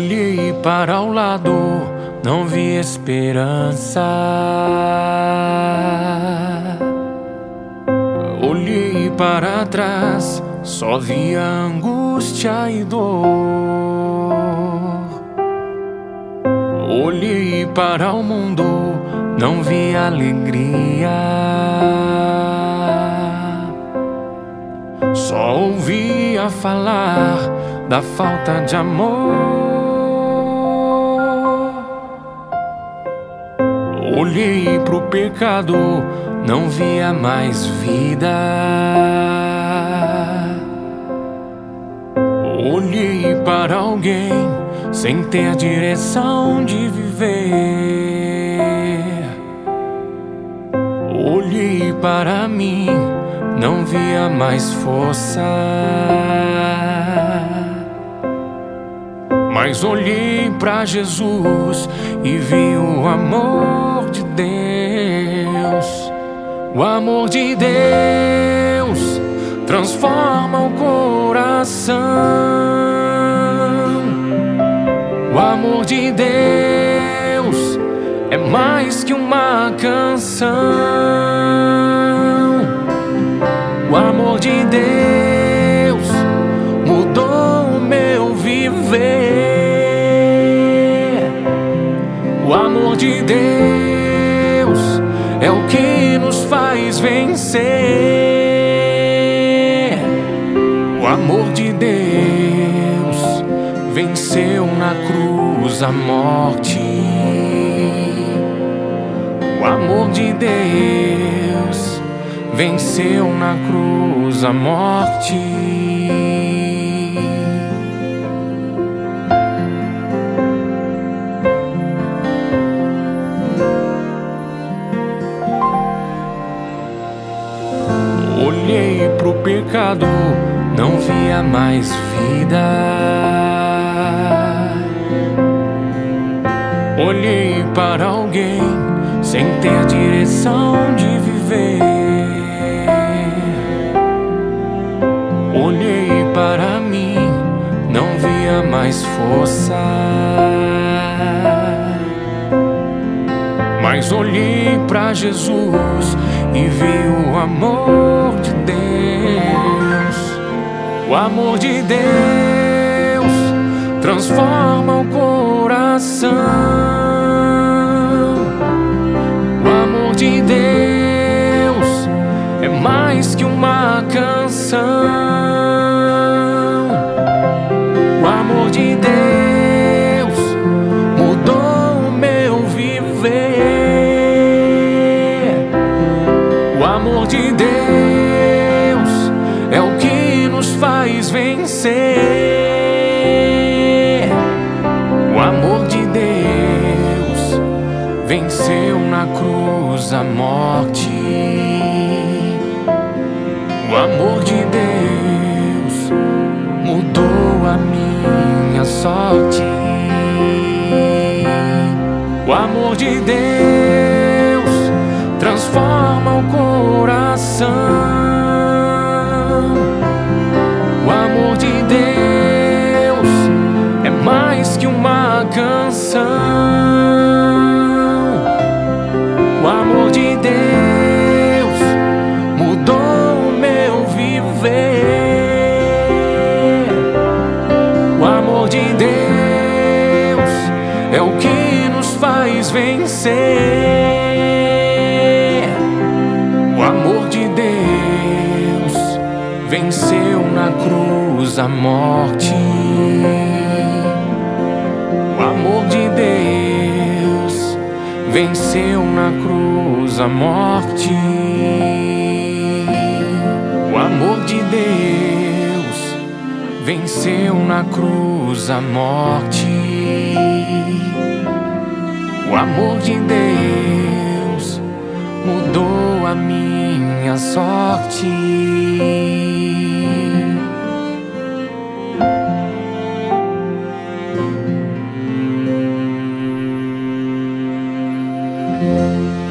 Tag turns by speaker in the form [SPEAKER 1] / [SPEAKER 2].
[SPEAKER 1] Olhei para o lado, não vi esperança. Olhei para trás, só vi angústia e dor. Olhei para o mundo, não vi alegria. Só ouvia falar da falta de amor. Olhei pro pecado, não via mais vida. Olhei para alguém sem ter direção de viver. Olhei para mim, não via mais força. Mas olhei para Jesus e vi o amor de Deus. O amor de Deus transforma o coração. O amor de Deus é mais que uma canção. O amor de Deus mudou o meu viver. O amor de Deus é o que nos faz vencer. O amor de Deus venceu na cruz a morte. O amor de Deus venceu na cruz a morte. Olhei pro pecado, não via mais vida. Olhei para alguém sem ter direção de viver. Olhei para mim, não via mais força. Mas olhei para Jesus e vi o amor de Deus. O amor de Deus transforma o coração. O amor de Deus é mais que uma canção. O amor de Deus mudou o meu viver. O amor de Deus é o que nos faz vencer. O amor de Deus venceu na cruz a morte. O amor de Deus mudou a minha sorte. O amor de Deus transforma o coração. O amor de Deus é mais que uma canção. O amor de Deus mudou o meu viver. O amor de Deus é o que nos faz vencer. O amor de Deus venceu na cruz a morte. O amor de Deus venceu na cruz a morte. O amor de Deus venceu na cruz a morte. O amor de Deus mudou a minha sorte.